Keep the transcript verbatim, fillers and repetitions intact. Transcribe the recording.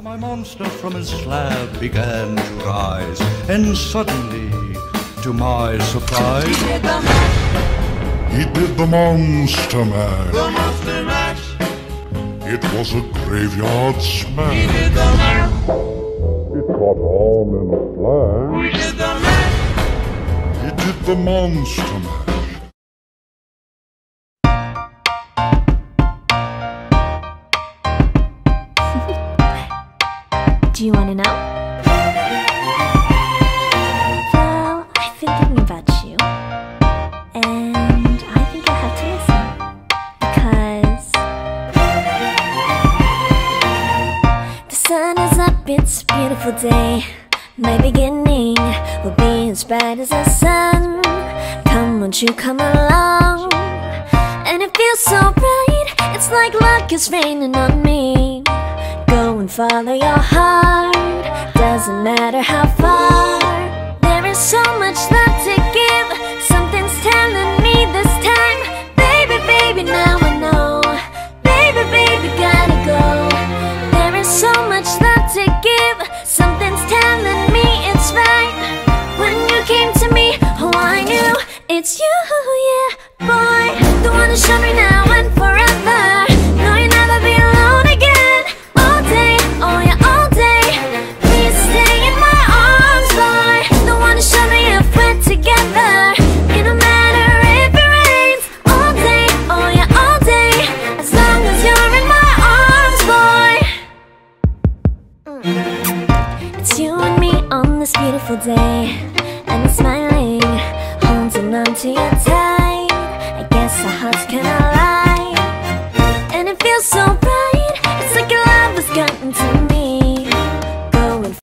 My monster from his slab began to rise, and suddenly, to my surprise, he did the mash. He did the monster mash. The monster mash. It was a graveyard smash. He did the mash. It caught on in a flash. We did the mash. He did the monster mash. Do you want to know? Well, I've been thinking about you, and I think I have to listen, because the sun is up, it's a beautiful day. My beginning will be as bright as the sun. Come, won't you come along? And it feels so bright, it's like luck is raining on me. Go and follow your heart, doesn't matter how far. There is so much love to give, something's telling me this time. Baby, baby, now I know. Baby, baby, gotta go. There is so much love to give, something's telling me it's right. When you came to me, oh I knew it's you, yeah, boy. The one to show me now and forever. No, you'll never be alone again. Oh yeah, all day. Please stay in my arms, boy. Don't wanna show me if we're together. It don't matter if it rains. All day, oh yeah, all day. As long as you're in my arms, boy. mm. It's you and me on this beautiful day, and it's smiling, holding on to you tight. I guess our hearts can align, and it feels so